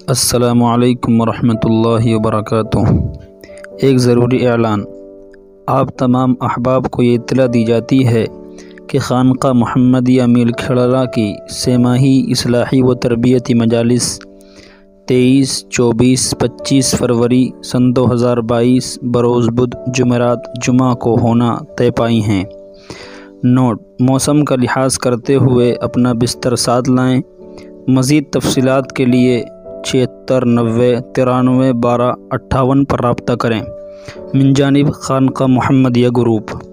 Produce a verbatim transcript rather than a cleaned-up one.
अस्सलामु अलैकुम वरहमतुल्लाहि वबरकातुह। एक ज़रूरी ऐलान। आप तमाम अहबाब को ये इत्तला दी जाती है कि खानक़ाह मुहम्मदिया मील खेड़ला की सेमाही इस्लाही व तरबियती मजालिस तेईस, चौबीस, पच्चीस फरवरी सन दो हज़ार बाईस बरोज़ बुध जुमेरात जुमा को होना तय पाई हैं। नोट: मौसम का लिहाज करते हुए अपना बिस्तर साथ लाएँ। मज़ीद तफ़सीलात के लिए छिहत्तर नब्बे तिरानवे बारह अट्ठावन पर रब्ता करें। मिन जानिब खानक़ाह मुहम्मदिया ग्रुप।